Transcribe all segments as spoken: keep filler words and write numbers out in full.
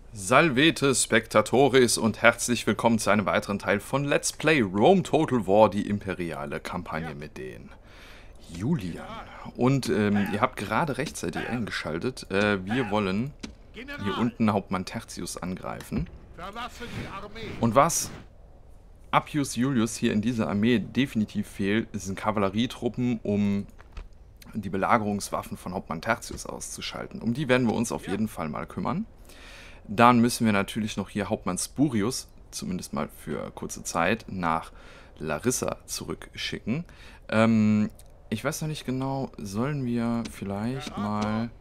Salvete Spectatores und herzlich willkommen zu einem weiteren Teil von Let's Play Rome Total War, die imperiale Kampagne mit den Juliern. Und ähm, ihr habt gerade rechtzeitig eingeschaltet. Äh, wir wollen hier unten Hauptmann Tertius angreifen. Und was Appius Iulius hier in dieser Armee definitiv fehlt, sind Kavallerietruppen, um die Belagerungswaffen von Hauptmann Tertius auszuschalten. Um die werden wir uns auf jeden Fall mal kümmern. Dann müssen wir natürlich noch hier Hauptmann Spurius, zumindest mal für kurze Zeit, nach Larissa zurückschicken. Ähm, ich weiß noch nicht genau, sollen wir vielleicht mal...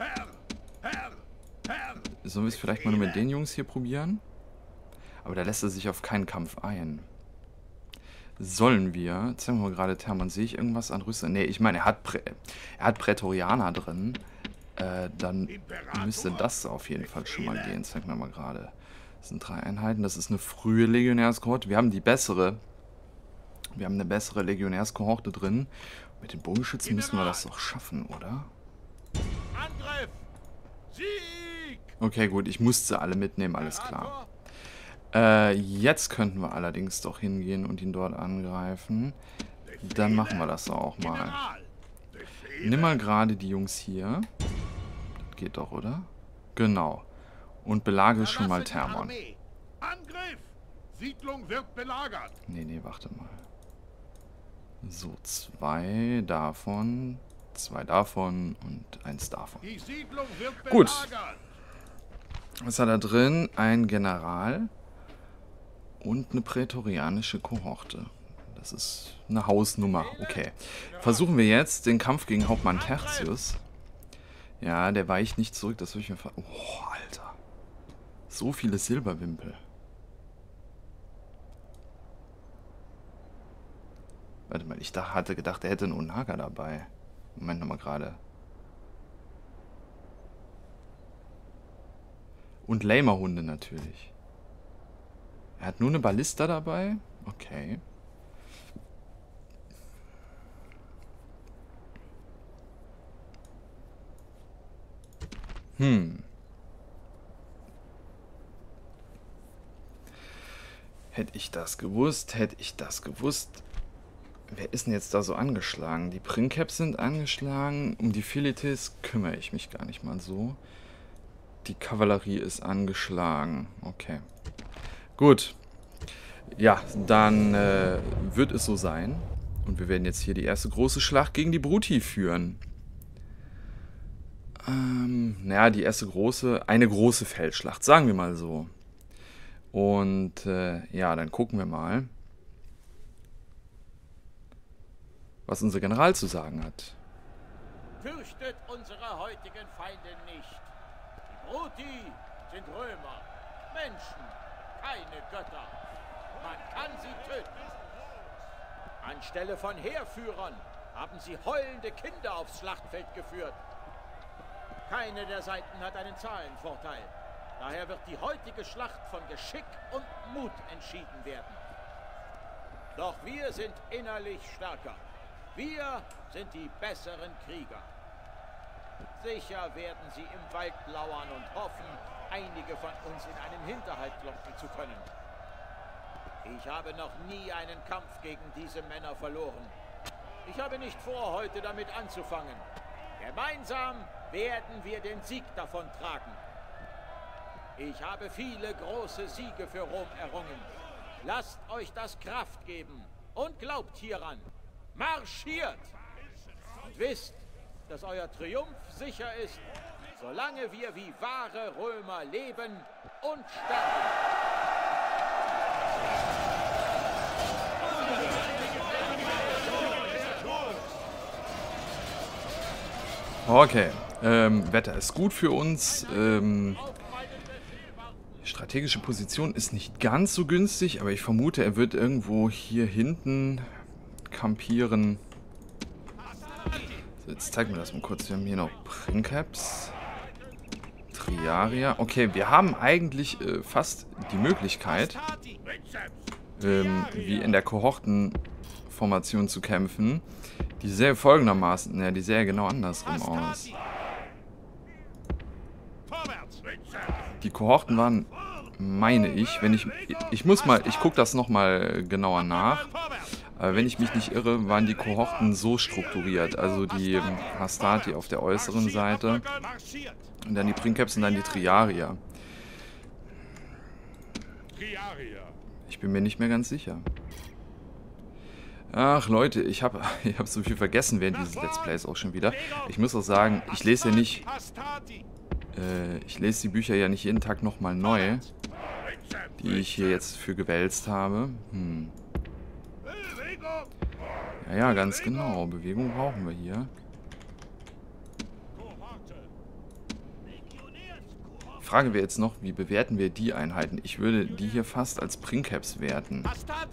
Sollen wir es vielleicht mal nur mit den Jungs hier probieren? Aber da lässt er sich auf keinen Kampf ein. Sollen wir... Zeigen wir mal gerade Thermon, sehe ich irgendwas an Rüstung? Ne, ich meine, er hat, Prä er hat Prätorianer drin. Äh, dann müsste das auf jeden Fall schon mal gehen. Zeig mir mal gerade. Das sind drei Einheiten. Das ist eine frühe Legionärskohorte. Wir haben die bessere. Wir haben eine bessere Legionärskohorte drin. Mit den Bogenschützen müssen wir das doch schaffen, oder? Okay, gut. Ich musste alle mitnehmen, alles klar. Äh, jetzt könnten wir allerdings doch hingehen und ihn dort angreifen. Dann machen wir das auch mal. Nimm mal gerade die Jungs hier. Das geht doch, oder? Genau. Und belagere schon mal Thermon. Angriff! Siedlung wird belagert. Nee, nee, warte mal. So, zwei davon, zwei davon und eins davon. Die Siedlung wird belagert. Gut. Was hat er drin? Ein General und eine prätorianische Kohorte. Das ist eine Hausnummer. Okay. Versuchen wir jetzt den Kampf gegen Hauptmann Tertius. Ja, der weicht nicht zurück. Das habe ich mir ver... Oh, Alter. So viele Silberwimpel. Warte mal, ich dachte, hatte gedacht, er hätte einen Onaga dabei. Moment nochmal gerade. Und Lamerhunde natürlich. Er hat nur eine Ballista dabei? Okay. Hm. Hätte ich das gewusst, hätte ich das gewusst. Wer ist denn jetzt da so angeschlagen? Die Princeps sind angeschlagen. Um die Philitis kümmere ich mich gar nicht mal so. Die Kavallerie ist angeschlagen. Okay. Gut. Ja, dann äh, wird es so sein. Und wir werden jetzt hier die erste große Schlacht gegen die Bruti führen. Ähm, naja, die erste große, eine große Feldschlacht, sagen wir mal so. Und äh, ja, dann gucken wir mal, was unser General zu sagen hat. Fürchtet unsere heutigen Feinde nicht. Die Bruti sind Römer, Menschen, keine Götter. Man kann sie töten. Anstelle von Heerführern haben sie heulende Kinder aufs Schlachtfeld geführt. Keine der Seiten hat einen Zahlenvorteil. Daher wird die heutige Schlacht von Geschick und Mut entschieden werden. Doch wir sind innerlich stärker. Wir sind die besseren Krieger. Sicher werden sie im Wald lauern und hoffen, einige von uns in einen Hinterhalt locken zu können. Ich habe noch nie einen Kampf gegen diese Männer verloren. Ich habe nicht vor, heute damit anzufangen. Gemeinsam werden wir den Sieg davon tragen. Ich habe viele große Siege für Rom errungen. Lasst euch das Kraft geben und glaubt hieran. Marschiert! Und wisst, dass euer Triumph sicher ist, solange wir wie wahre Römer leben und sterben. Okay, ähm, Wetter ist gut für uns. Ähm, die strategische Position ist nicht ganz so günstig, aber ich vermute, er wird irgendwo hier hinten kampieren. So, jetzt zeigen wir das mal kurz. Wir haben hier noch Princeps, Triaria. Okay, wir haben eigentlich äh, fast die Möglichkeit, ähm, wie in der Kohortenformation zu kämpfen. Die sähe folgendermaßen, ja, die sähe genau andersrum aus. die Kohorten waren, meine ich, wenn ich... Ich muss mal... Ich gucke das nochmal genauer nach. Aber wenn ich mich nicht irre, waren die Kohorten so strukturiert. Also die Hastati auf der äußeren Seite und dann die Princeps und dann die Triarier. Ich bin mir nicht mehr ganz sicher. Ach Leute, ich habe ich hab so viel vergessen während dieses Let's Plays auch schon wieder. Ich muss auch sagen, ich lese ja nicht... Äh, ich lese die Bücher ja nicht jeden Tag nochmal neu, die ich hier jetzt für gewälzt habe. Hm. Ja, ja, ganz genau. Bewegung brauchen wir hier. Fragen wir jetzt noch, wie bewerten wir die Einheiten? Ich würde die hier fast als Princeps werten.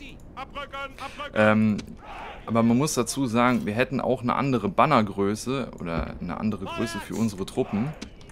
Ähm, aber man muss dazu sagen, wir hätten auch eine andere Bannergröße oder eine andere Größe für unsere Truppen.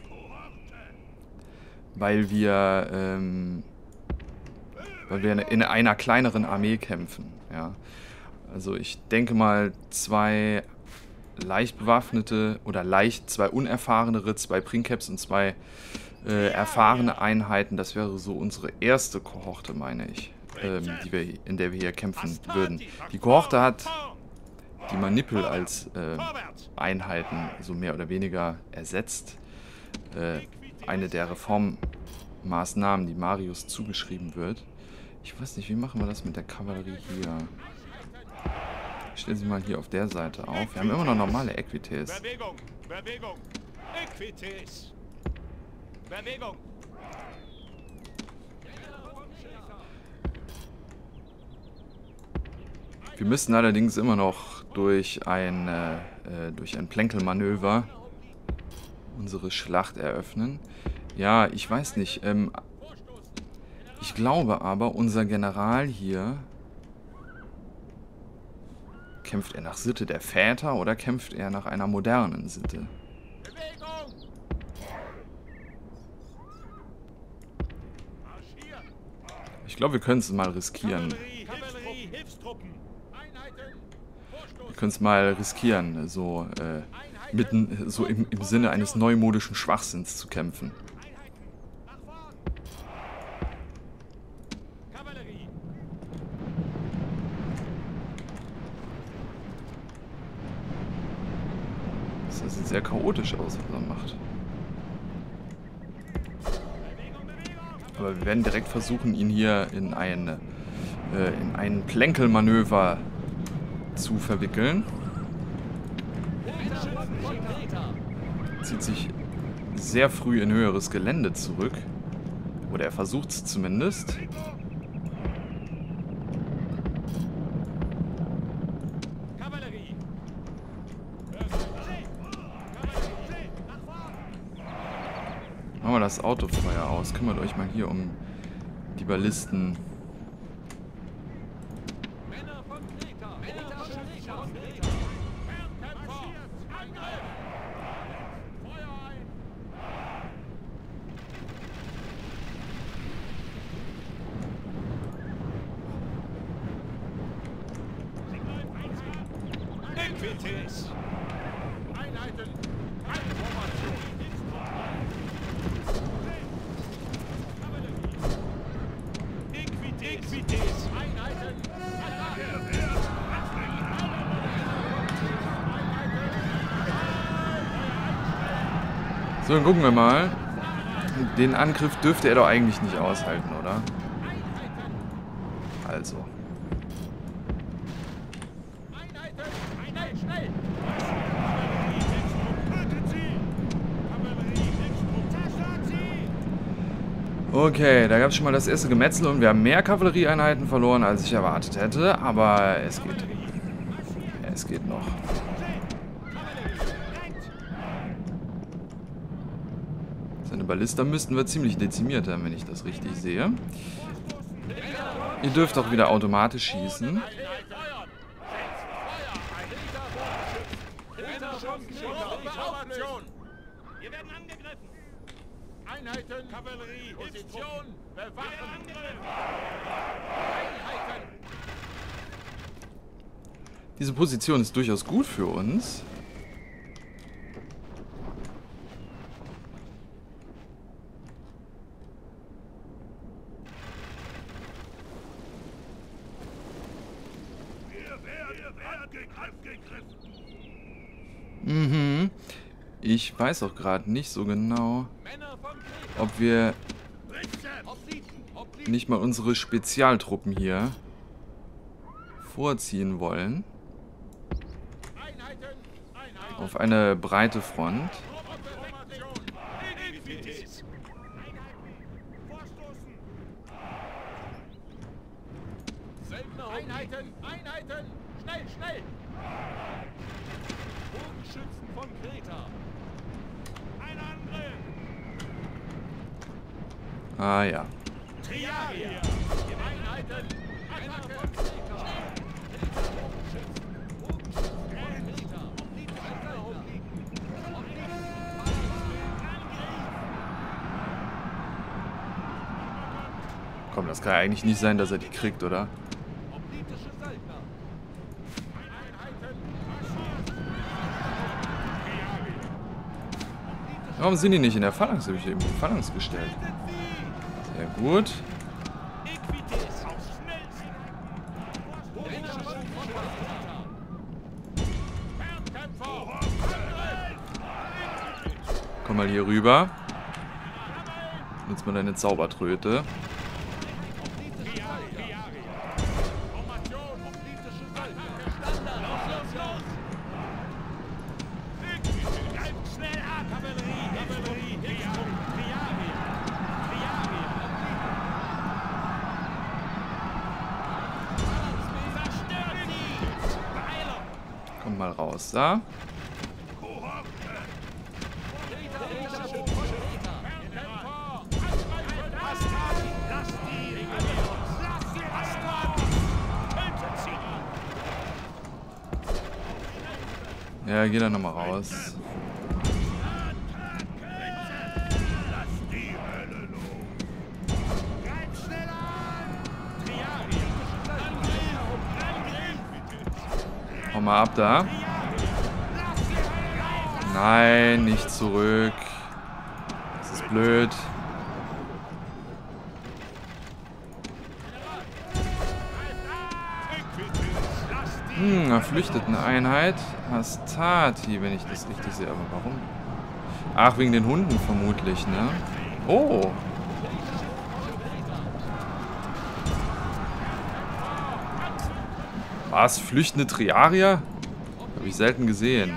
Weil wir, ähm, weil wir in einer kleineren Armee kämpfen. Ja. Also ich denke mal, zwei leicht bewaffnete oder leicht, zwei unerfahrenere, zwei Princeps und zwei äh, erfahrene Einheiten, das wäre so unsere erste Kohorte, meine ich, ähm, die wir, in der wir hier kämpfen würden. Die Kohorte hat die Manipel als äh, Einheiten so mehr oder weniger ersetzt. Äh, eine der Reformmaßnahmen, die Marius zugeschrieben wird. Ich weiß nicht, wie machen wir das mit der Kavallerie hier? Ich stelle sie mal hier auf der Seite auf. Wir haben immer noch normale Equites. Bewegung, Bewegung, Equites. Bewegung. Wir müssen allerdings immer noch durch ein, äh, durch ein Plänkelmanöver unsere Schlacht eröffnen. Ja, ich weiß nicht. Ähm, ich glaube aber, unser General hier... Kämpft er nach Sitte der Väter oder kämpft er nach einer modernen Sitte? Ich glaube, wir können es mal riskieren. Wir können es mal riskieren, so, äh, mitten, so im, im Sinne eines neumodischen Schwachsinns zu kämpfen. Das sieht sehr chaotisch aus, was er macht. Aber wir werden direkt versuchen, ihn hier in ein, äh, in ein Plänkelmanöver zu verwickeln. Zieht sich sehr früh in höheres Gelände zurück. Oder er versucht es zumindest. Machen wir das Autofeuer aus. Kümmert euch mal hier um die Ballisten. Einheiten, So, dann gucken wir mal. Den Angriff dürfte er doch eigentlich nicht aushalten, oder? Also. Okay, da gab es schon mal das erste Gemetzel und wir haben mehr Kavallerieeinheiten verloren, als ich erwartet hätte, aber es geht. Es geht noch. Seine Ballista müssten wir ziemlich dezimiert haben, wenn ich das richtig sehe. Ihr dürft auch wieder automatisch schießen. Wir werden angegriffen. Einheiten, Kavallerie, Position, bewachen. Einheiten. Diese Position ist durchaus gut für uns. Mhm. Ich weiß auch gerade nicht so genau, ob wir nicht mal unsere Spezialtruppen hier vorziehen wollen. Auf eine breite Front. Einheiten! Einheiten! Schnell, schnell! Bogenschützen von Kreta. Ein Angriff! Ah ja. Triaria! Einheiten! Attacke! Komm, das kann ja eigentlich nicht sein, dass er die kriegt, oder? Warum sind die nicht in der Phalanx? Habe ich eben die Phalanx gestellt. Sehr gut. Komm mal hier rüber. Nutz mal deine Zaubertröte. Komm mal raus, da. Ja, geh da nochmal raus. Hau mal ab da. Nein, nicht zurück. Das ist blöd. Hm, eine flüchtet eine Einheit. Hastati, wenn ich das richtig sehe. Aber warum? Ach, wegen den Hunden vermutlich, ne? Oh. Was? Flüchtende Triarier? Habe ich selten gesehen.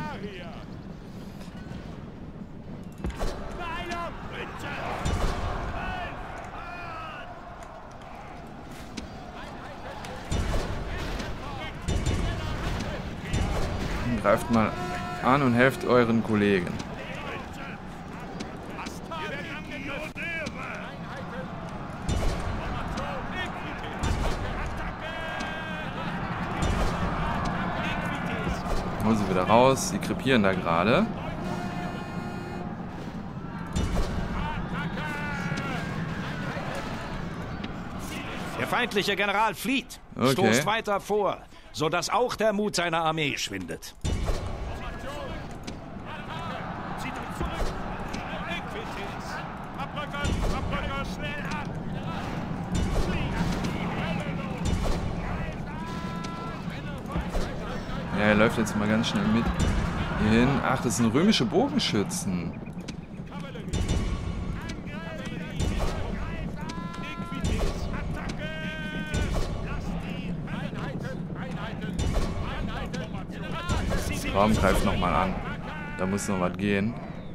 Greift mal an und helft euren Kollegen. Holen sie wieder raus. Sie krepieren da gerade. Der feindliche General flieht. Okay. Stoßt weiter vor, sodass auch der Mut seiner Armee schwindet. Ja, er läuft jetzt mal ganz schnell mit hier hin. Ach, das sind römische Bogenschützen. Warum greift nochmal an? Da muss noch was gehen.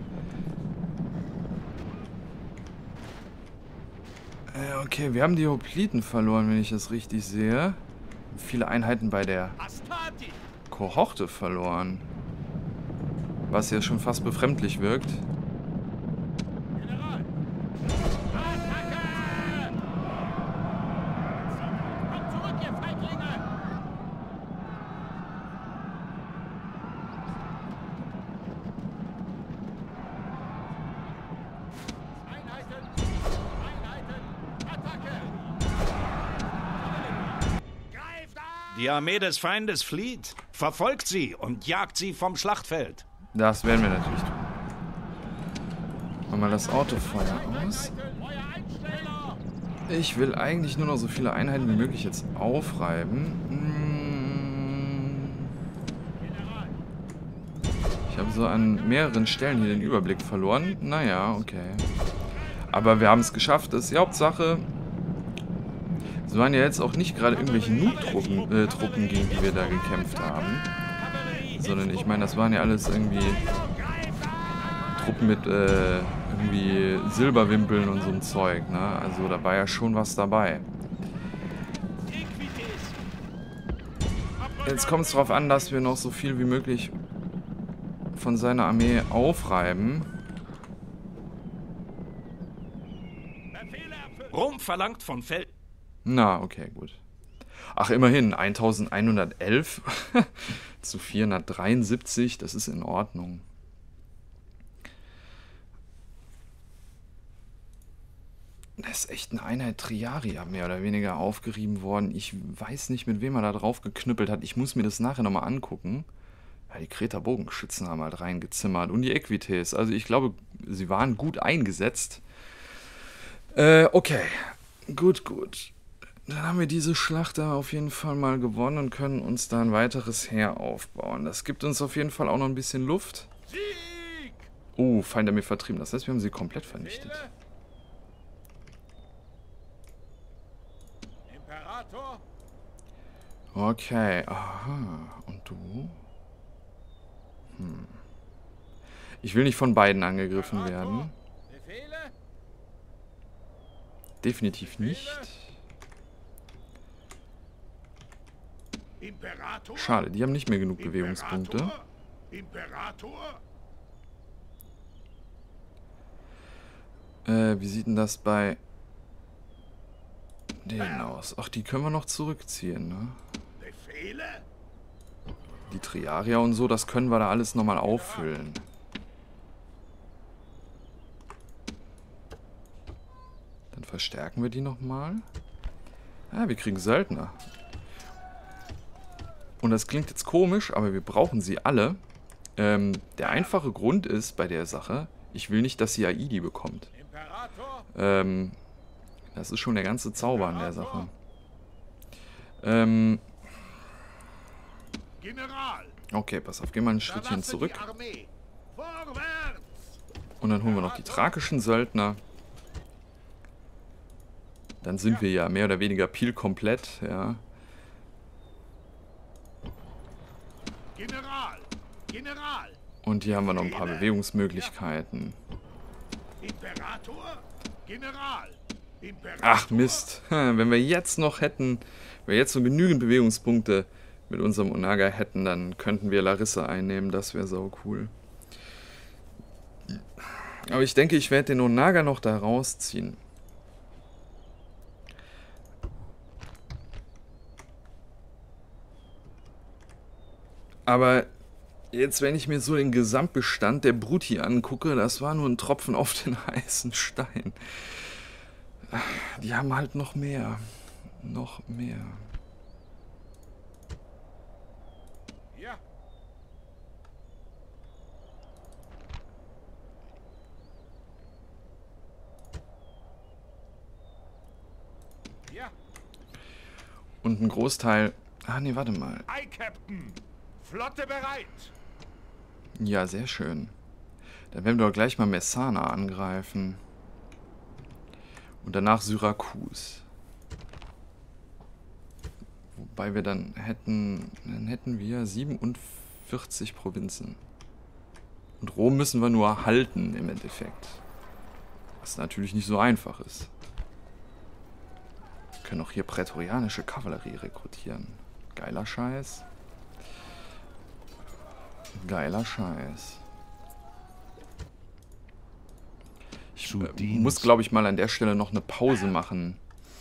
Äh, okay, wir haben die Hopliten verloren, wenn ich das richtig sehe. Viele Einheiten bei der Kohorte verloren. Was ja schon fast befremdlich wirkt. Die Armee des Feindes flieht, verfolgt sie und jagt sie vom Schlachtfeld. Das werden wir natürlich tun. Machen wir das Autofeuer aus. Ich will eigentlich nur noch so viele Einheiten wie möglich jetzt aufreiben. Hm. also an mehreren Stellen hier den Überblick verloren. Naja, okay. Aber wir haben es geschafft, das ist die Hauptsache. Es waren ja jetzt auch nicht gerade irgendwelche Noob-Truppen, äh, Truppen, gegen die wir da gekämpft haben. Sondern ich meine, das waren ja alles irgendwie Truppen mit äh, irgendwie Silberwimpeln und so ein Zeug, ne? Also da war ja schon was dabei. Jetzt kommt es darauf an, dass wir noch so viel wie möglich von seiner Armee aufreiben. Rom verlangt von Feld... Na, okay, gut. Ach, immerhin, eintausendeinhundertelf zu vierhundertdreiundsiebzig, das ist in Ordnung. Da ist echt eine Einheit Triaria mehr oder weniger aufgerieben worden. Ich weiß nicht, mit wem er da drauf geknüppelt hat. Ich muss mir das nachher nochmal angucken. Ja, die Kreter Bogenschützen haben halt reingezimmert. Und die Equites. Also ich glaube, sie waren gut eingesetzt. Äh, okay. Gut, gut. Dann haben wir diese Schlacht da auf jeden Fall mal gewonnen und können uns da ein weiteres Heer aufbauen. Das gibt uns auf jeden Fall auch noch ein bisschen Luft. Oh, Feinde vertrieben. Das heißt, wir haben sie komplett vernichtet. Imperator? Okay, aha. Und du? Hm. Ich will nicht von beiden angegriffen werden. Befehle? Definitiv nicht. Imperator? Schade, die haben nicht mehr genug Bewegungspunkte. Imperator? Äh, wie sieht denn das bei denen aus? Ach, die können wir noch zurückziehen, ne? Befehle? Die Triaria und so, das können wir da alles nochmal auffüllen. Dann verstärken wir die nochmal. Ah, wir kriegen Söldner. Und das klingt jetzt komisch, aber wir brauchen sie alle. Ähm, der einfache Grund ist bei der Sache, ich will nicht, dass sie Aidi bekommt. Ähm, das ist schon der ganze Zauber an der Sache. Ähm, General! okay, pass auf, gehen wir ein Schrittchen zurück. Und dann holen wir noch die thrakischen Söldner. Dann sind wir ja mehr oder weniger Peel komplett, ja. General! General! Und hier haben wir noch ein paar Bewegungsmöglichkeiten. Imperator? General! Imperator? Ach Mist, wenn wir jetzt noch hätten, wenn wir jetzt so genügend Bewegungspunkte mit unserem Onaga hätten, dann könnten wir Larissa einnehmen, das wäre sau cool. Aber ich denke, ich werde den Onaga noch da rausziehen. Aber jetzt, wenn ich mir so den Gesamtbestand der Bruti angucke, das war nur ein Tropfen auf den heißen Stein. Die haben halt noch mehr. Noch mehr. Ja. Ja. Und ein Großteil... Ah, nee, warte mal. Ei, Captain! Flotte bereit! Ja, sehr schön. Dann werden wir doch gleich mal Messana angreifen. Und danach Syrakus. Wobei wir dann hätten... Dann hätten wir siebenundvierzig Provinzen. Und Rom müssen wir nur halten im Endeffekt. Was natürlich nicht so einfach ist. Wir können auch hier prätorianische Kavallerie rekrutieren. Geiler Scheiß. Geiler Scheiß. Ich äh, muss, glaube ich, mal an der Stelle noch eine Pause machen.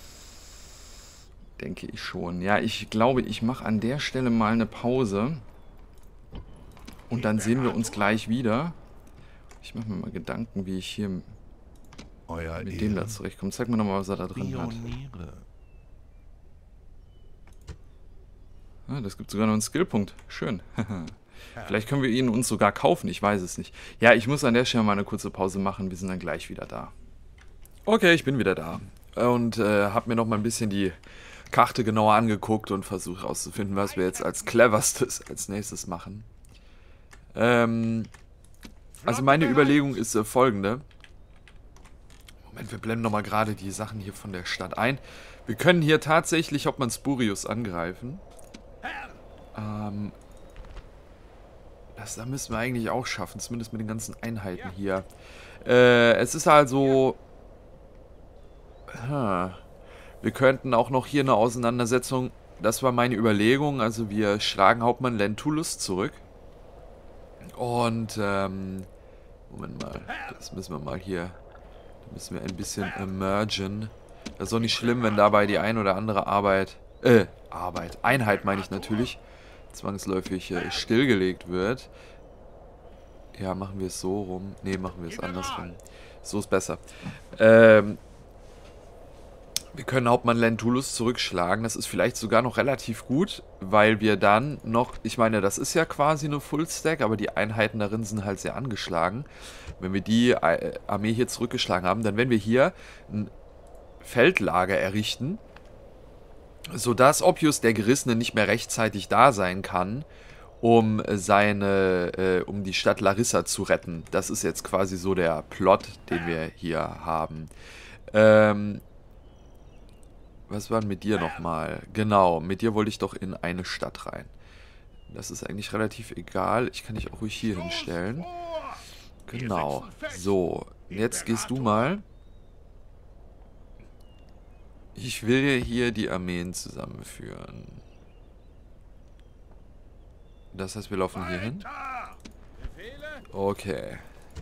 Denke ich schon. Ja, ich glaube, ich mache an der Stelle mal eine Pause. Und dann sehen wir uns gleich wieder. Ich mache mir mal Gedanken, wie ich hier Euer mit dem da zurechtkomme. Zeig mir nochmal, was er da drin hat. Ah, das gibt sogar noch einen Skillpunkt. Schön. Vielleicht können wir ihn uns sogar kaufen, ich weiß es nicht. Ja, ich muss an der Stelle mal eine kurze Pause machen, wir sind dann gleich wieder da. Okay, ich bin wieder da. Und äh, habe mir noch mal ein bisschen die Karte genauer angeguckt und versucht herauszufinden, was wir jetzt als cleverstes als nächstes machen. Ähm, Also meine Überlegung ist äh, folgende. Moment, wir blenden nochmal gerade die Sachen hier von der Stadt ein. Wir können hier tatsächlich Hauptmann Spurius angreifen. Ähm, das da müssen wir eigentlich auch schaffen, zumindest mit den ganzen Einheiten hier. Äh, es ist also... Huh, wir könnten auch noch hier eine Auseinandersetzung... Das war meine Überlegung. Also wir schlagen Hauptmann Lentulus zurück. Und, ähm... Moment mal, das müssen wir mal hier... Da müssen wir ein bisschen emergen. Das ist auch nicht schlimm, wenn dabei die ein oder andere Arbeit... Äh, Arbeit. Einheit meine ich natürlich. Zwangsläufig äh, stillgelegt wird. Ja, machen wir es so rum. Ne, machen wir es andersrum. So ist besser. Ähm... Wir können Hauptmann Lentulus zurückschlagen. Das ist vielleicht sogar noch relativ gut, weil wir dann noch... Ich meine, das ist ja quasi eine Full-Stack, aber die Einheiten darin sind halt sehr angeschlagen. Wenn wir die Armee hier zurückgeschlagen haben, dann werden wir hier ein Feldlager errichten, sodass Oppius der Gerissene nicht mehr rechtzeitig da sein kann, um seine, äh, um die Stadt Larissa zu retten. Das ist jetzt quasi so der Plot, den wir hier haben. Ähm... Was war denn mit dir nochmal? Genau, mit dir wollte ich doch in eine Stadt rein. Das ist eigentlich relativ egal. Ich kann dich auch ruhig hier hinstellen. Genau. So, jetzt gehst du mal. Ich will hier die Armeen zusammenführen. Das heißt, wir laufen hier hin. Okay.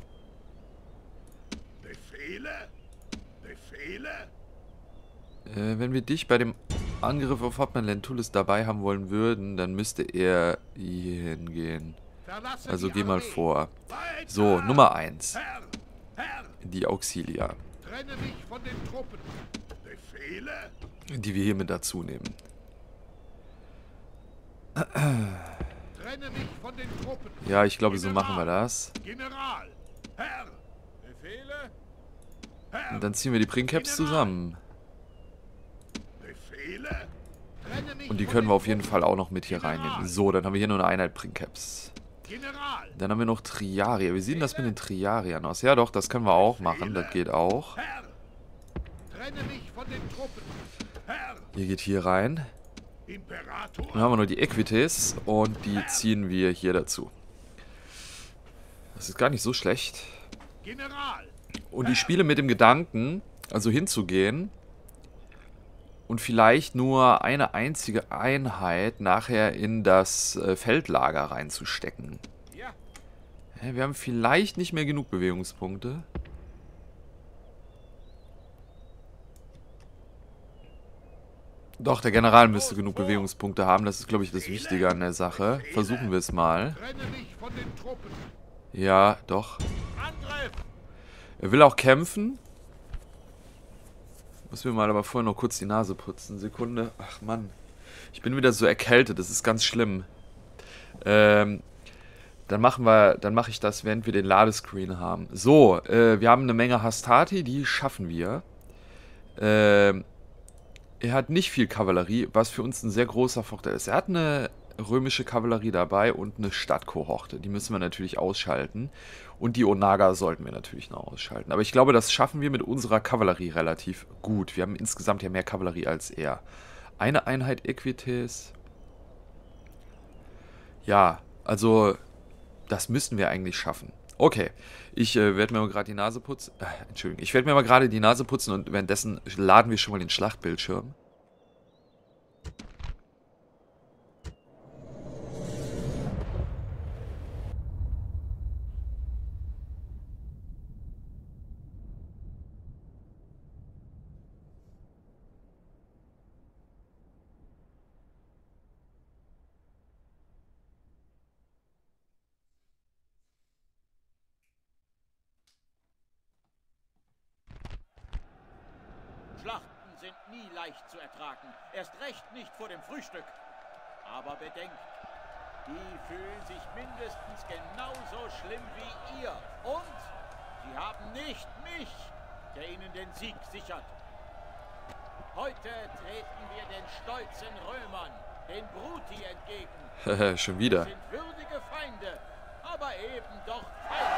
Befehle? Befehle? Äh, wenn wir dich bei dem Angriff auf Hauptmann Lentulus dabei haben wollen würden, dann müsste er hier hingehen. Also geh mal vor. So, Nummer eins. Die Auxilia. Trenne mich von den Truppen. Befehle? Die wir hier mit dazu nehmen. Trenne mich von den Truppen. Ja, ich glaube, so machen wir das. General. Herr. Befehle? Herr. Und dann ziehen wir die Princeps zusammen. Befehle? Trenne mich Und die von können den wir auf jeden Truppen. Fall auch noch mit hier reinnehmen. So, dann haben wir hier nur eine Einheit Princeps. General. Dann haben wir noch Triarier. Wie sieht denn das mit den Triariern aus? Ja doch, das können wir auch machen. Das geht auch. Herr. Trenne mich von den Truppen. Herr. Ihr geht hier rein. Imperator. Dann haben wir noch die Equites und die ziehen wir hier dazu. Das ist gar nicht so schlecht. General. Und ich spiele mit dem Gedanken, also hinzugehen und vielleicht nur eine einzige Einheit nachher in das äh, Feldlager reinzustecken. Ja. Ja, wir haben vielleicht nicht mehr genug Bewegungspunkte. Doch, der General müsste genug Bewegungspunkte haben. Das ist, glaube ich, das Wichtige an der Sache. Versuchen wir es mal. Trenne mich von den Truppen. Ja, doch. Angriff! Er will auch kämpfen. Muss mir mal aber vorher noch kurz die Nase putzen. Sekunde. Ach Mann. Ich bin wieder so erkältet. Das ist ganz schlimm. Ähm, dann machen wir, dann mache ich das, während wir den Ladescreen haben. So, äh, wir haben eine Menge Hastati. Die schaffen wir. Ähm, er hat nicht viel Kavallerie, was für uns ein sehr großer Vorteil ist. Er hat eine römische Kavallerie dabei und eine Stadtkohorte. Die müssen wir natürlich ausschalten. Und die Onaga sollten wir natürlich noch ausschalten. Aber ich glaube, das schaffen wir mit unserer Kavallerie relativ gut. Wir haben insgesamt ja mehr Kavallerie als er. Eine Einheit Equites. Ja, also das müssten wir eigentlich schaffen. Okay, ich äh, werde mir mal gerade die Nase putzen. Äh, Entschuldigung, ich werde mir mal gerade die Nase putzen und währenddessen laden wir schon mal den Schlachtbildschirm. Schlachten sind nie leicht zu ertragen, erst recht nicht vor dem Frühstück. Aber bedenkt, die fühlen sich mindestens genauso schlimm wie ihr. Und sie haben nicht mich, der ihnen den Sieg sichert. Heute treten wir den stolzen Römern, den Bruti, entgegen. Schon wieder. Sie sind würdige Feinde, aber eben doch Feinde.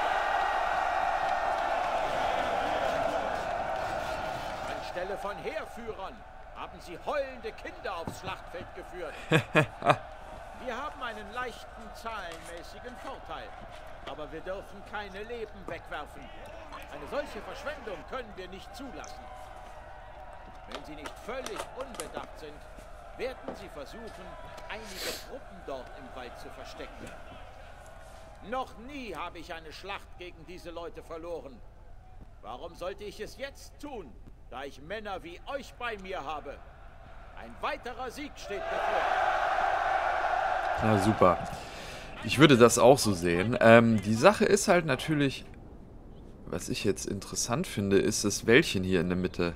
Anstelle von Heerführern haben sie heulende Kinder aufs Schlachtfeld geführt. Wir haben einen leichten zahlenmäßigen Vorteil, aber wir dürfen keine Leben wegwerfen. Eine solche Verschwendung können wir nicht zulassen. Wenn sie nicht völlig unbedacht sind, werden sie versuchen, einige Truppen dort im Wald zu verstecken. Noch nie habe ich eine Schlacht gegen diese Leute verloren. Warum sollte ich es jetzt tun, da ich Männer wie euch bei mir habe? Ein weiterer Sieg steht bevor. Na super. Ich würde das auch so sehen. Ähm, die Sache ist halt natürlich, was ich jetzt interessant finde, ist das Wäldchen hier in der Mitte.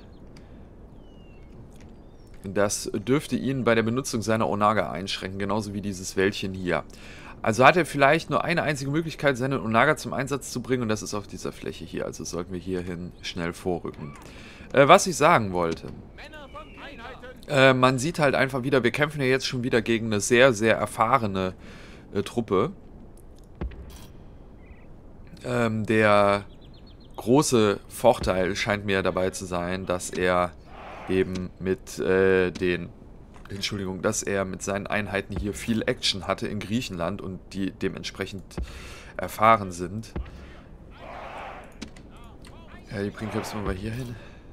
Das dürfte ihn bei der Benutzung seiner Onaga einschränken, genauso wie dieses Wäldchen hier. Also hat er vielleicht nur eine einzige Möglichkeit, seine Onaga zum Einsatz zu bringen, und das ist auf dieser Fläche hier. Also sollten wir hierhin schnell vorrücken. Äh, was ich sagen wollte. Äh, man sieht halt einfach wieder, wir kämpfen ja jetzt schon wieder gegen eine sehr, sehr erfahrene äh, Truppe. Ähm, der große Vorteil scheint mir dabei zu sein, dass er eben mit äh, den, Entschuldigung, dass er mit seinen Einheiten hier viel Action hatte in Griechenland und die dementsprechend erfahren sind. Ja, die Princeps machen wir hier hin.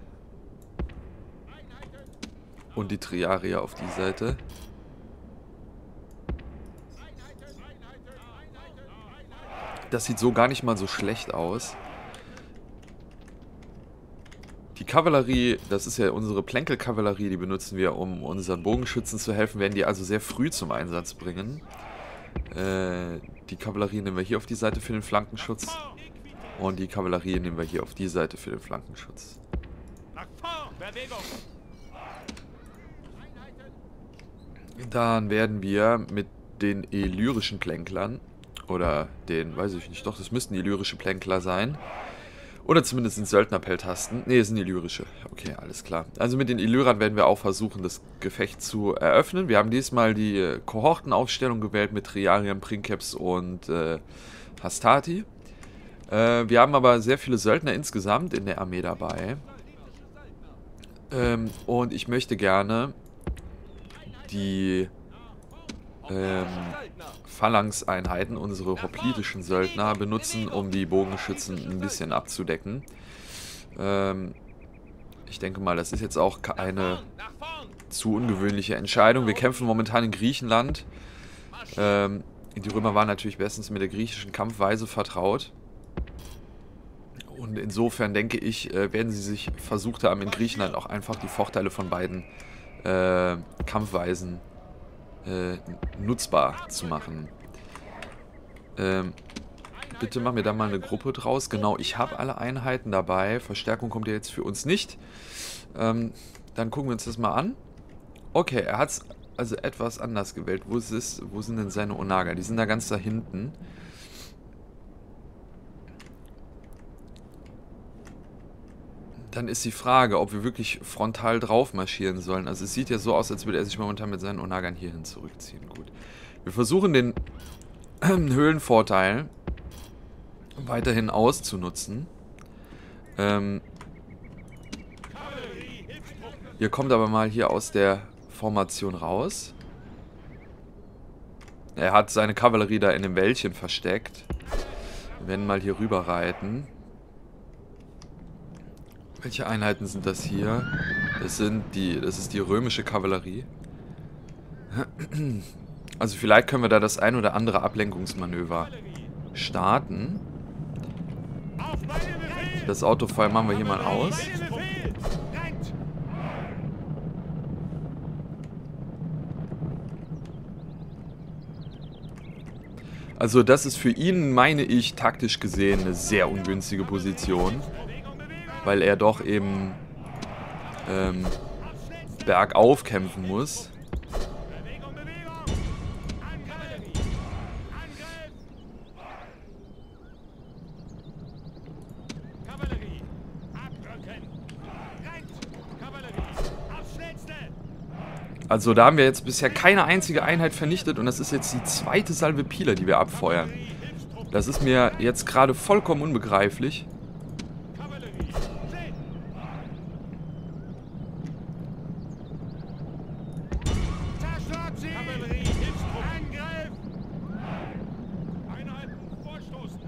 Und die Triarier auf die Seite. Das sieht so gar nicht mal so schlecht aus. Die Kavallerie, das ist ja unsere Plänkelkavallerie, die benutzen wir, um unseren Bogenschützen zu helfen, werden die also sehr früh zum Einsatz bringen. Äh, die Kavallerie nehmen wir hier auf die Seite für den Flankenschutz. Und die Kavallerie nehmen wir hier auf die Seite für den Flankenschutz. Dann werden wir mit den illyrischen Plänklern, oder den, weiß ich nicht, doch, das müssten illyrische Plänkler sein. Oder zumindest sind Söldnerpeltasten. Ne, es sind illyrische. Okay, alles klar. Also mit den Illyrern werden wir auch versuchen, das Gefecht zu eröffnen. Wir haben diesmal die äh, Kohortenaufstellung gewählt mit Triariern, Princeps und äh, Hastati. Äh, wir haben aber sehr viele Söldner insgesamt in der Armee dabei. Ähm, und ich möchte gerne die ähm, Phalanx-Einheiten, unsere hoplitischen Söldner, benutzen, um die Bogenschützen ein bisschen abzudecken. Ähm, ich denke mal, das ist jetzt auch keine zu ungewöhnliche Entscheidung. Wir kämpfen momentan in Griechenland. Ähm, die Römer waren natürlich bestens mit der griechischen Kampfweise vertraut. Und insofern denke ich, äh, werden sie sich versucht haben, in Griechenland auch einfach die Vorteile von beiden äh, Kampfweisen äh, nutzbar zu machen. Ähm, bitte mach mir da mal eine Gruppe draus. Genau, ich habe alle Einheiten dabei. Verstärkung kommt ja jetzt für uns nicht. Ähm, dann gucken wir uns das mal an. Okay, er hat es also etwas anders gewählt. Wo ist es, wo sind denn seine Onaga? Die sind da ganz da hinten. Dann ist die Frage, ob wir wirklich frontal drauf marschieren sollen. Also es sieht ja so aus, als würde er sich momentan mit seinen Onagern hierhin zurückziehen. Gut. Wir versuchen den Höhlenvorteil weiterhin auszunutzen. Ähm, ihr kommt aber mal hier aus der Formation raus. Er hat seine Kavallerie da in dem Wäldchen versteckt. Wir werden mal hier rüber reiten. Welche Einheiten sind das hier? Das sind die, das ist die römische Kavallerie. Also vielleicht können wir da das ein oder andere Ablenkungsmanöver starten. Das Autofeuer machen wir hier mal aus. Also das ist für ihn, meine ich, taktisch gesehen eine sehr ungünstige Position. Weil er doch eben ähm, bergauf kämpfen muss. Also da haben wir jetzt bisher keine einzige Einheit vernichtet und das ist jetzt die zweite Salve Piler, die wir abfeuern. Das ist mir jetzt gerade vollkommen unbegreiflich. Kavallerie. Zerstört sie! Kavallerie, Hilfstruppen. Angriff! Einheiten vorstoßen.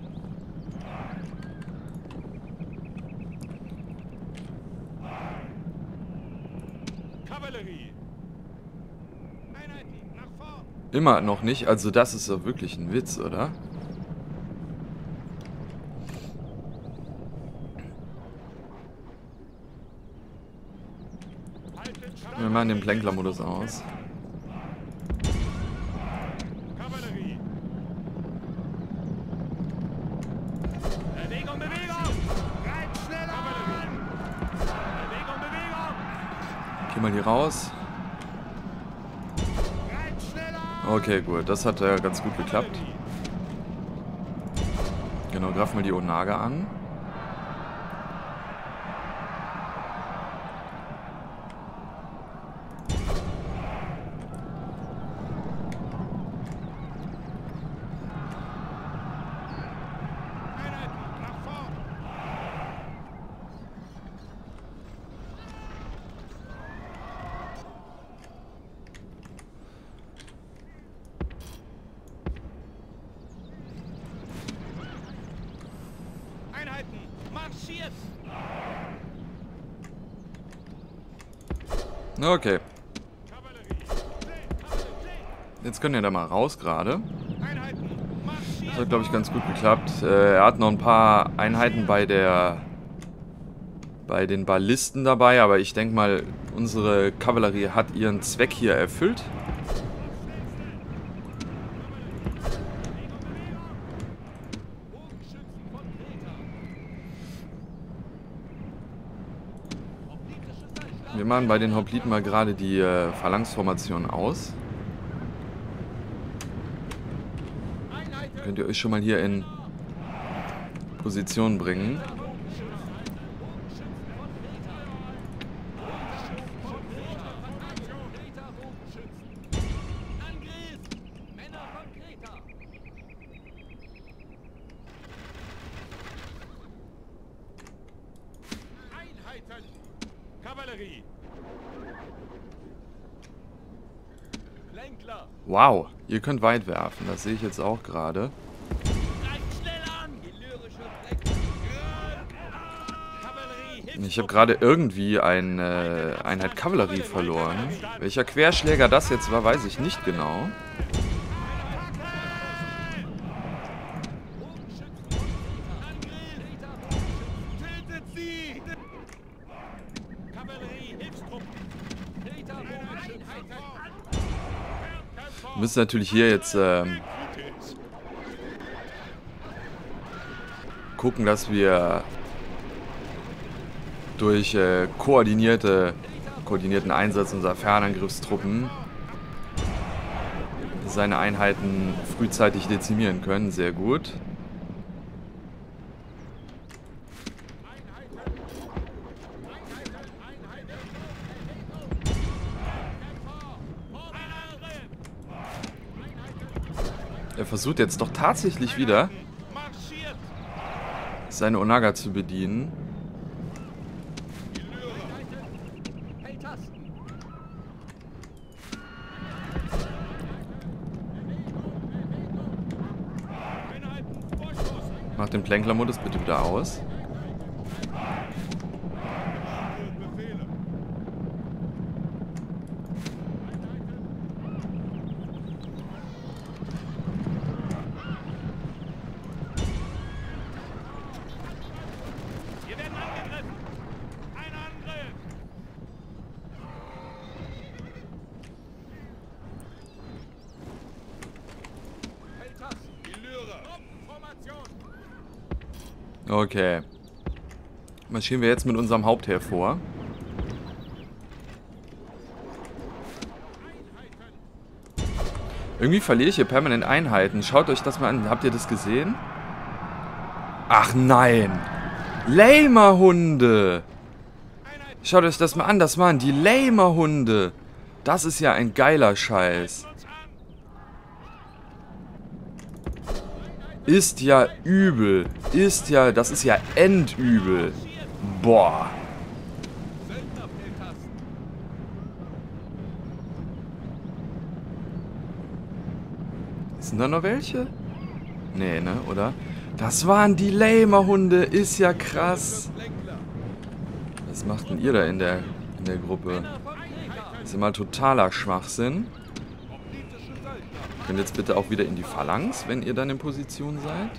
Kavallerie. Einheiten nach vorn. Immer noch nicht. Also das ist doch wirklich ein Witz, oder? Wir machen den Plänkler-Modus aus. Kavallerie. Bewegung, Bewegung. Reit schneller an! Bewegung, Bewegung. Geh mal hier raus. Reit schneller! Okay, gut. Das hat ja ganz gut geklappt. Genau, greifen wir die Onaga an. Einheiten nach vorn. Einheiten marschiert. Okay. Kavallerie. Kavallerie. Jetzt können wir da mal raus gerade. Einheiten marschiert. Das hat, glaube ich, ganz gut geklappt. Äh, er hat noch ein paar Einheiten bei der bei den Ballisten dabei, aber ich denke mal, unsere Kavallerie hat ihren Zweck hier erfüllt. Wir machen bei den Hopliten mal gerade die äh, Phalanxformation aus. Könnt ihr euch schon mal hier in Position bringen. Einheiten. Kavallerie. Lenkler. Wow, ihr könnt weit werfen, das sehe ich jetzt auch gerade. Ich habe gerade irgendwie eine äh, Einheit Kavallerie verloren. Welcher Querschläger das jetzt war, weiß ich nicht genau. Tötet sie! Kavallerie, Hilfstruppen. Wir müssen natürlich hier jetzt ähm, gucken, dass wir durch äh, koordinierte, koordinierten Einsatz unserer Fernangriffstruppen seine Einheiten frühzeitig dezimieren können. Sehr gut. Er versucht jetzt doch tatsächlich wieder, Marschiert! seine Onaga zu bedienen. Einheiten vorstoßen! Macht den Plänkler-Modus bitte wieder aus. Befehle! Wir werden angegriffen! Ein Angriff! Die Lyra! Formation! Okay. Marschieren wir jetzt mit unserem Hauptheer vor. Irgendwie verliere ich hier permanent Einheiten. Schaut euch das mal an. Habt ihr das gesehen? Ach nein. Lamer-Hunde. Schaut euch das mal an. Das waren die Lamer-Hunde. Das ist ja ein geiler Scheiß. Uns an! Ist ja übel. Ist ja, das ist ja endübel. Boah. Sind da noch welche? Nee, ne, oder? Das waren die Lamer-Hunde. Ist ja krass. Was macht denn ihr da in der, in der Gruppe? Das ist ja mal totaler Schwachsinn. Könnt jetzt bitte auch wieder in die Phalanx, wenn ihr dann in Position seid.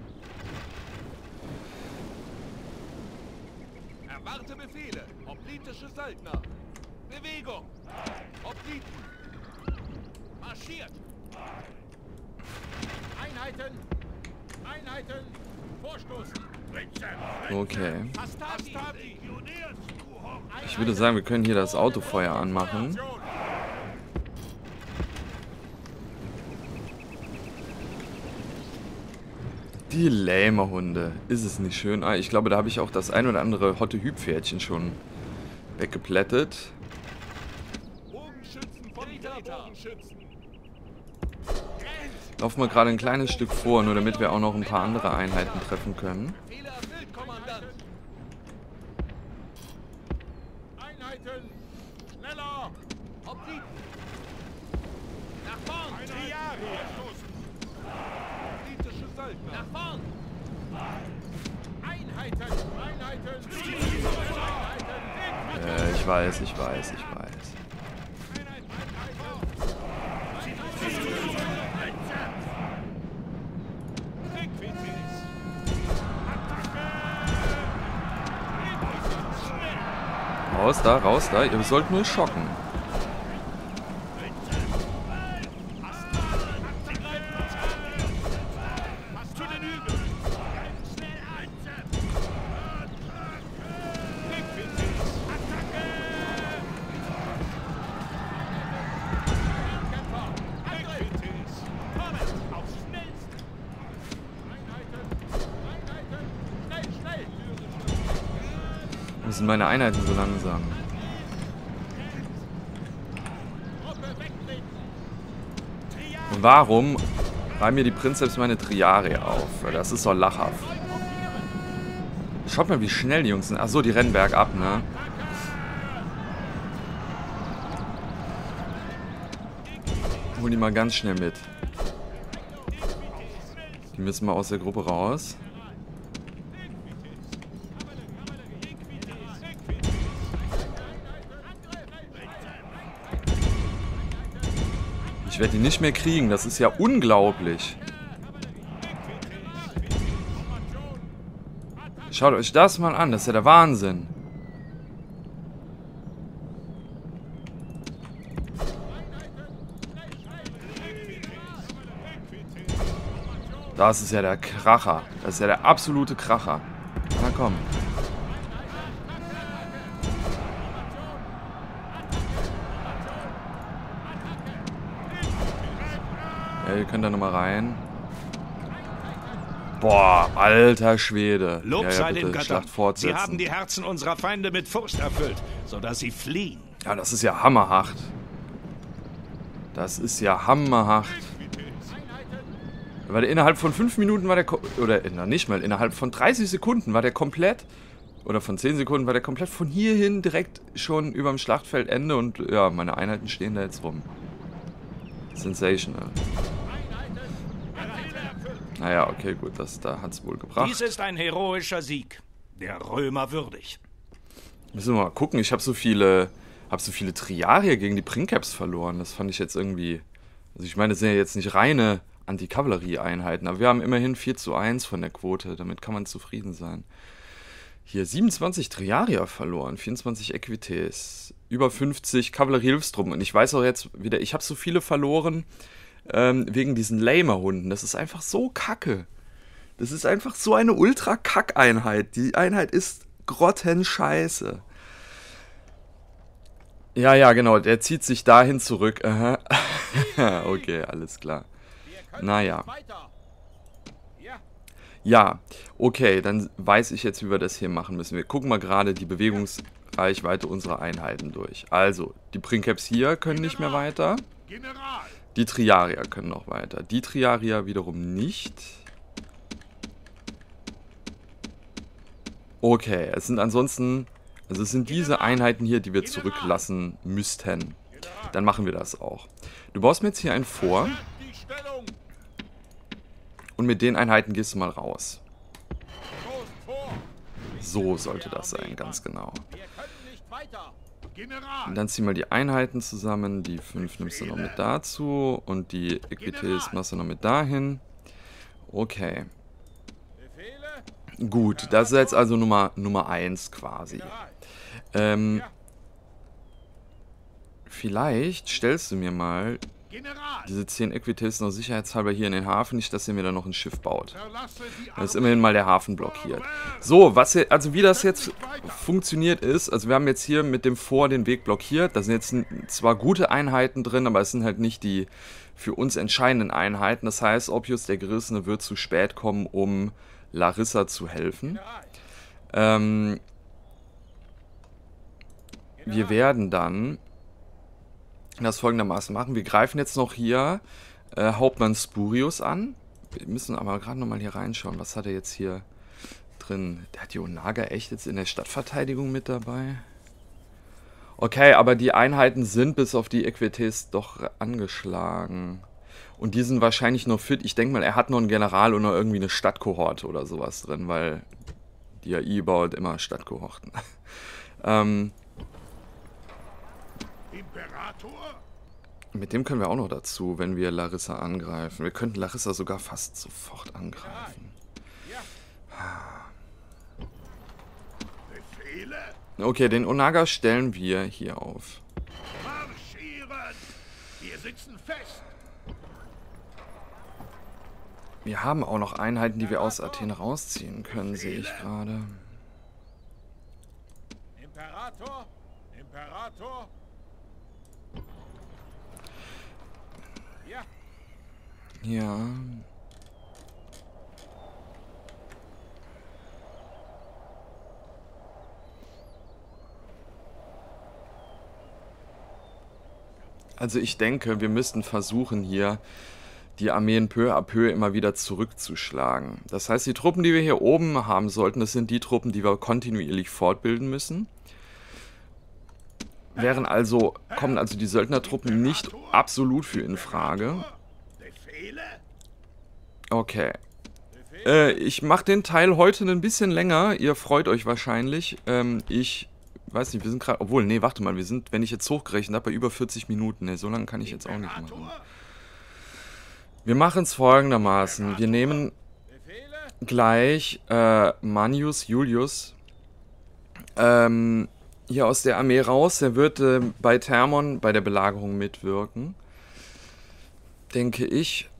Erwarte Befehle. Hoplitische Söldner. Bewegung. Hopliten. Marschiert. Einheiten! Einheiten! Vorstoßen! Okay. Astati. Ich würde sagen, wir können hier das Autofeuer anmachen. Die Lähmerhunde. Ist es nicht schön? Ah, ich glaube, da habe ich auch das ein oder andere Hotte Hübpferdchen schon weggeplättet. Bogenschützen von Bogenschützen. Laufen wir gerade ein kleines Stück vor, nur damit wir auch noch ein paar andere Einheiten treffen können. Fehler erfüllt, Kommandant. Einheiten! Schneller! Hopliten. Nach vorn. Triari. Hoplitische Söldner. Nach vorn! Einheiten! Einheiten! Einheiten! Äh, ich weiß, ich weiß, ich weiß. Raus da, raus da. Ihr sollt nur schocken. Wo sind meine Einheiten so langsam? Und warum reihen mir die Prinzeps meine Triarii auf? Das ist doch lachhaft. Schaut mal, wie schnell die Jungs sind. Achso, die rennen bergab, ne? Hol die mal ganz schnell mit. Die müssen mal aus der Gruppe raus. Ich werde die nicht mehr kriegen, das ist ja unglaublich. Schaut euch das mal an, das ist ja der Wahnsinn. Das ist ja der Kracher. Das ist ja der absolute Kracher. Na komm. Ja, ihr könnt da nochmal rein. Boah, alter Schwede. Lob ja, ja, sei bitte, den Göttern. Schlacht fortsetzen. Sie haben die Herzen unserer Feinde mit Furcht erfüllt, sodass sie fliehen. Ja, das ist ja hammerhaft. Das ist ja hammerhaft. Weil innerhalb von fünf Minuten war der... Ko oder na, nicht mal, innerhalb von dreißig Sekunden war der komplett... Oder von zehn Sekunden war der komplett von hierhin direkt schon über dem Schlachtfeldende. Und ja, meine Einheiten stehen da jetzt rum. Sensational. Naja, okay, gut, das da hat es wohl gebracht. Dies ist ein heroischer Sieg, der Römer würdig. Müssen wir mal gucken, ich habe so viele... habe so viele Triarier gegen die Princeps verloren. Das fand ich jetzt irgendwie... Also ich meine, das sind ja jetzt nicht reine Antikavallerie-Einheiten, aber wir haben immerhin vier zu eins von der Quote. Damit kann man zufrieden sein. Hier siebenundzwanzig Triarier verloren, vierundzwanzig Equites, über fünfzig Kavallerie-Hilfstruppen. Und ich weiß auch jetzt wieder, ich habe so viele verloren ähm, wegen diesen Lamer-Hunden. Das ist einfach so kacke. Das ist einfach so eine Ultra-Kack-Einheit. Die Einheit ist grottenscheiße. Ja, ja, genau, der zieht sich dahin zurück. Aha. Okay, alles klar. Naja. Ja, okay, dann weiß ich jetzt, wie wir das hier machen müssen. Wir gucken mal gerade die Bewegungsreichweite unserer Einheiten durch. Also, die Princeps hier können nicht mehr weiter. Die Triarier können noch weiter. Die Triarier wiederum nicht. Okay, es sind ansonsten... Also es sind diese Einheiten hier, die wir zurücklassen müssten. Dann machen wir das auch. Du baust mir jetzt hier ein vor. Die Stellung. Und mit den Einheiten gehst du mal raus. Los vor. So sollte das sein, ganz genau. Wir können nicht weiter. General! Und dann zieh mal die Einheiten zusammen. Die fünf nimmst du noch mit dazu. Und die Equites machst du noch mit dahin. Okay. Befehle? Gut, das ist jetzt also Nummer, Nummer eins quasi. General. Ähm, vielleicht stellst du mir mal General! diese zehn Equites noch sicherheitshalber hier in den Hafen, nicht, dass ihr mir da noch ein Schiff baut. Verlasse die Da ist Armee. immerhin mal der Hafen blockiert. So, was hier, also wie das jetzt funktioniert ist, also wir haben jetzt hier mit dem Vor den Weg blockiert. Da sind jetzt n- zwar gute Einheiten drin, aber es sind halt nicht die für uns entscheidenden Einheiten. Das heißt, Oppius der Gerissene wird zu spät kommen, um Larissa zu helfen. Ähm, wir werden dann das folgendermaßen machen. Wir greifen jetzt noch hier äh, Hauptmann Spurius an. Wir müssen aber gerade nochmal hier reinschauen. Was hat er jetzt hier drin? Der hat die Onaga echt jetzt in der Stadtverteidigung mit dabei? Okay, aber die Einheiten sind bis auf die Equites doch angeschlagen. Und die sind wahrscheinlich noch fit. Ich denke mal, er hat noch einen General und noch irgendwie eine Stadtkohorte oder sowas drin, weil die A I baut immer Stadtkohorten. ähm, Imperator? Mit dem können wir auch noch dazu, wenn wir Larissa angreifen. Wir könnten Larissa sogar fast sofort angreifen. Befehle? Okay, den Onaga stellen wir hier auf. Marschieren! Wir sitzen fest! Wir haben auch noch Einheiten, die wir aus Athen rausziehen können, sehe ich gerade. Imperator? Imperator? Ja, Ja. Also ich denke, wir müssten versuchen hier die Armeen peu à peu immer wieder zurückzuschlagen. Das heißt, die Truppen, die wir hier oben haben sollten, das sind die Truppen, die wir kontinuierlich fortbilden müssen. Wären also, kommen also die Söldnertruppen nicht absolut für in Frage. Befehle? Okay. Äh, ich mache den Teil heute ein bisschen länger. Ihr freut euch wahrscheinlich. Ähm, ich weiß nicht, wir sind gerade... Obwohl, nee, warte mal. Wir sind, wenn ich jetzt hochgerechnet habe, bei über vierzig Minuten. Ne, so lange kann ich jetzt auch nicht machen. Wir machen es folgendermaßen. Wir nehmen Befehle? gleich äh, Manius Julius ähm, hier aus der Armee raus. Der wird äh, bei Thermon bei der Belagerung mitwirken. Denke ich.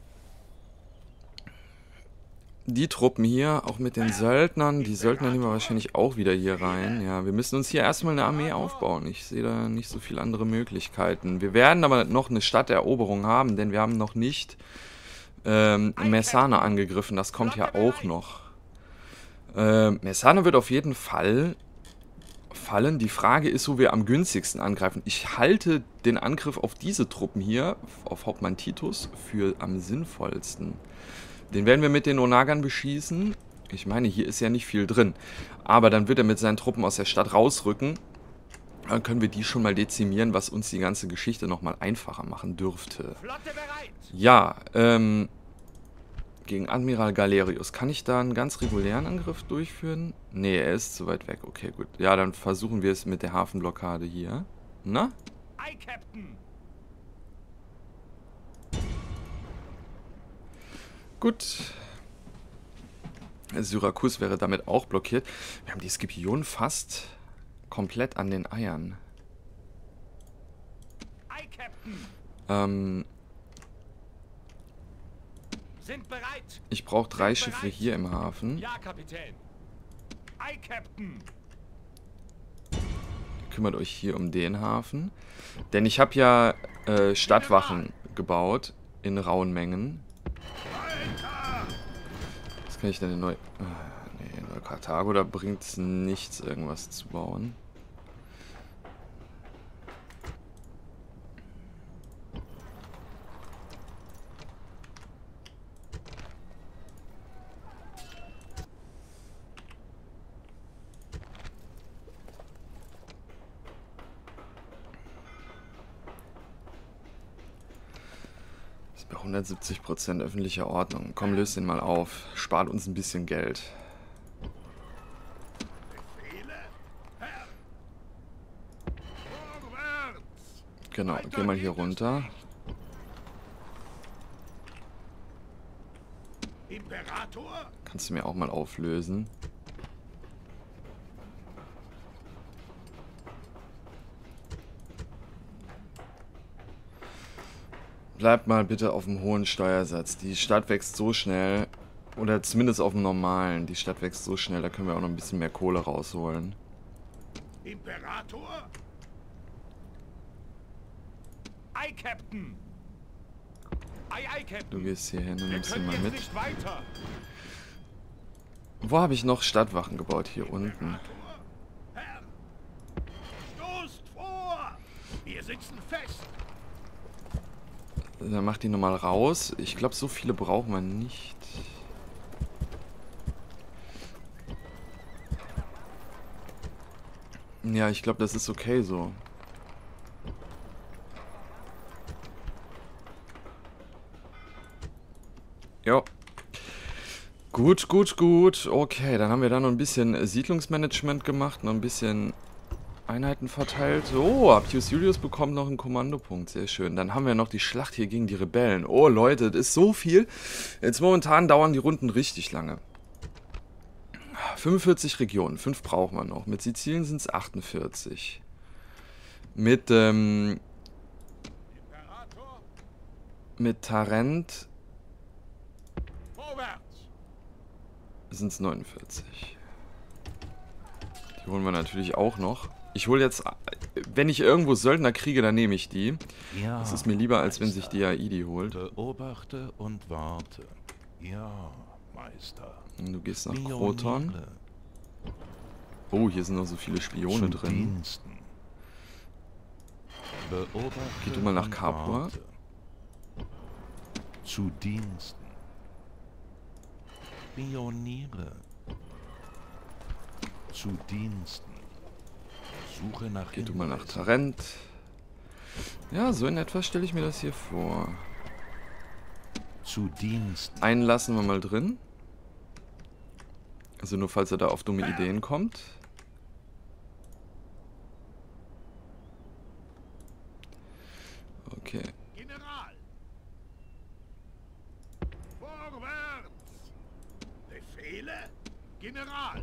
Die Truppen hier, auch mit den Söldnern. Die Söldner nehmen wir wahrscheinlich auch wieder hier rein. Ja, wir müssen uns hier erstmal eine Armee aufbauen. Ich sehe da nicht so viele andere Möglichkeiten. Wir werden aber noch eine Stadteroberung haben, denn wir haben noch nicht ähm, Messana angegriffen. Das kommt ja auch noch. Äh, Messana wird auf jeden Fall fallen. Die Frage ist, wo wir am günstigsten angreifen. Ich halte den Angriff auf diese Truppen hier, auf Hauptmann Titus, für am sinnvollsten. Den werden wir mit den Onagern beschießen. Ich meine, hier ist ja nicht viel drin. Aber dann wird er mit seinen Truppen aus der Stadt rausrücken. Dann können wir die schon mal dezimieren, was uns die ganze Geschichte nochmal einfacher machen dürfte. Flotte bereit! Ja, ähm... gegen Admiral Galerius. Kann ich da einen ganz regulären Angriff durchführen? Nee, er ist zu weit weg. Okay, gut. Ja, dann versuchen wir es mit der Hafenblockade hier. Na? Ei, Captain! Gut. Syrakus wäre damit auch blockiert. Wir haben die Scipion fast komplett an den Eiern. Ei, Captain! Ähm, Sind bereit! ich brauche drei Schiffe hier im Hafen. Ja, Kapitän! Ei, Captain! Kümmert euch hier um den Hafen. Denn ich habe ja äh, Stadtwachen gebaut in rauen Mengen. Was kann ich denn in Neu... Ah, nee, in Neu-Karthago, da bringt es nichts, irgendwas zu bauen. Bei hundertsiebzig Prozent öffentlicher Ordnung. Komm, löst den mal auf. Spart uns ein bisschen Geld. Genau, geh mal hier runter. Imperator? Kannst du mir auch mal auflösen. Bleibt mal bitte auf dem hohen Steuersatz. Die Stadt wächst so schnell, oder zumindest auf dem normalen. Die Stadt wächst so schnell, da können wir auch noch ein bisschen mehr Kohle rausholen. Imperator? Ei, Captain! Ei, ei, Captain! Du gehst hier hin und Wir nimmst ihn können mal jetzt mit. nicht weiter! Wo habe ich noch Stadtwachen gebaut? Hier unten. Herr! Stoßt vor! Wir sitzen fest! Dann mach die nochmal raus. Ich glaube, so viele brauchen wir nicht. Ja, ich glaube, das ist okay so. Jo. Gut, gut, gut. Okay, dann haben wir da noch ein bisschen Siedlungsmanagement gemacht, noch ein bisschen Einheiten verteilt. So, Appius Julius bekommt noch einen Kommandopunkt. Sehr schön. Dann haben wir noch die Schlacht hier gegen die Rebellen. Oh, Leute, das ist so viel. Jetzt momentan dauern die Runden richtig lange. fünfundvierzig Regionen. fünf brauchen wir noch. Mit Sizilien sind es achtundvierzig. Mit, ähm... Mit Tarent sind es neunundvierzig. Die holen wir natürlich auch noch. Ich hole jetzt, wenn ich irgendwo Söldner kriege, dann nehme ich die. Ja, Das ist mir lieber, als wenn sich Meister. die A I die holt. Beobachte und warte. Ja, Meister. Und du gehst nach Pioniere Kroton. Oh, hier sind noch so viele Spione zu drin. Diensten. Beobachte Geh du mal nach und Capua. warte. Zu Diensten. Pioniere. Zu Diensten. Suche nach Geh du mal nach Hinweisen. Tarent. Ja, so in etwa stelle ich mir das hier vor. Zu Diensten. Einen lassen wir mal drin. Also nur falls er da auf dumme Ideen kommt. Okay. General! Vorwärts! Befehle? General!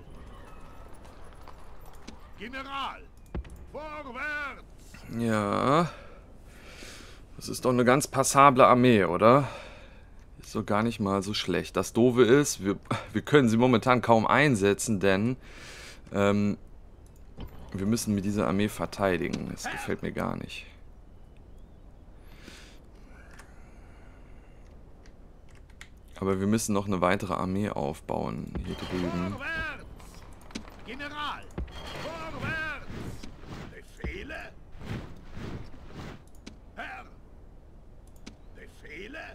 General! Vorwärts! Ja. Das ist doch eine ganz passable Armee, oder? Ist so gar nicht mal so schlecht. Das Doofe ist, wir, wir können sie momentan kaum einsetzen, denn ähm, wir müssen mit dieser Armee verteidigen. Das gefällt mir gar nicht. Aber wir müssen noch eine weitere Armee aufbauen hier drüben. Vorwärts! General! Vorwärts! Befehle? Herr! Befehle?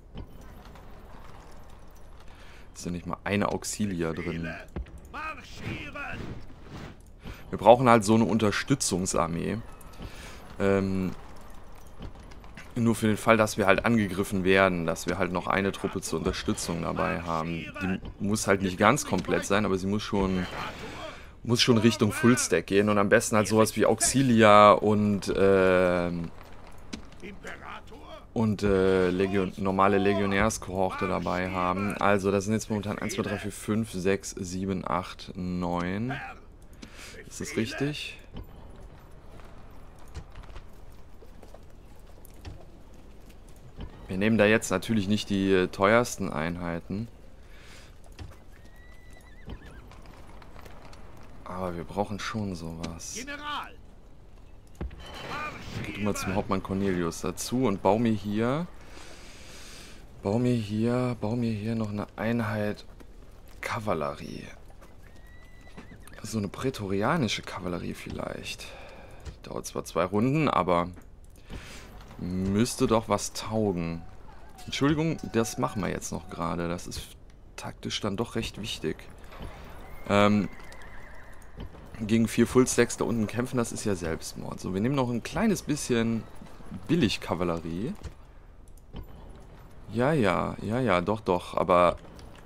Ist ja nicht mal eine Auxilia drin. Befehle? Marschieren! Wir brauchen halt so eine Unterstützungsarmee. Ähm, nur für den Fall, dass wir halt angegriffen werden, dass wir halt noch eine Truppe zur Unterstützung dabei haben. Die muss halt nicht ganz komplett sein, aber sie muss schon, muss schon Richtung Fullstack gehen. Und am besten halt sowas wie Auxilia und, ähm, Imperator? und äh, Legion, normale Legionärskohorte dabei haben. Also das sind jetzt momentan eins, zwei, drei, vier, fünf, sechs, sieben, acht, neun. Ist das richtig? Wir nehmen da jetzt natürlich nicht die äh, teuersten Einheiten. Aber wir brauchen schon sowas. General! Geh du mal zum Hauptmann Cornelius dazu und bau mir hier... Bau mir hier... Bau mir hier noch eine Einheit Kavallerie. So eine prätorianische Kavallerie vielleicht. Dauert zwar zwei Runden, aber... müsste doch was taugen. Entschuldigung, das machen wir jetzt noch gerade. Das ist taktisch dann doch recht wichtig. Ähm, gegen vier Fullstacks da unten kämpfen, das ist ja Selbstmord. So, wir nehmen noch ein kleines bisschen Billigkavallerie. Ja, ja, ja, ja, doch, doch, aber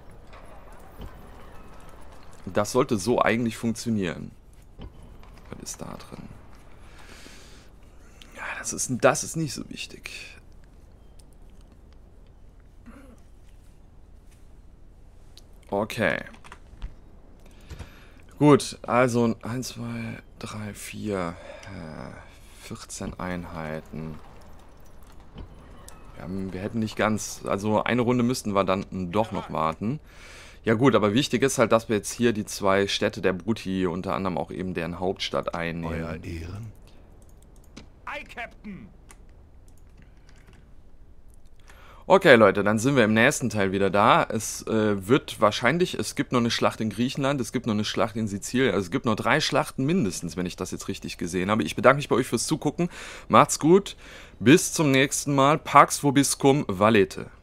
das sollte so eigentlich funktionieren. Was ist da drin? Ja, das ist, das ist nicht so wichtig. Okay. Gut, also eins, zwei, drei, vier, vierzehn Einheiten. Ja, wir hätten nicht ganz, also eine Runde müssten wir dann doch noch warten. Ja gut, aber wichtig ist halt, dass wir jetzt hier die zwei Städte der Bruti, unter anderem auch eben deren Hauptstadt einnehmen. Euer Ehren. Aye, Captain. Okay, Leute, dann sind wir im nächsten Teil wieder da. Es äh, wird wahrscheinlich, es gibt noch eine Schlacht in Griechenland, es gibt noch eine Schlacht in Sizilien, also es gibt noch drei Schlachten mindestens, wenn ich das jetzt richtig gesehen habe. Ich bedanke mich bei euch fürs Zugucken. Macht's gut, bis zum nächsten Mal. Pax vobiscum valete.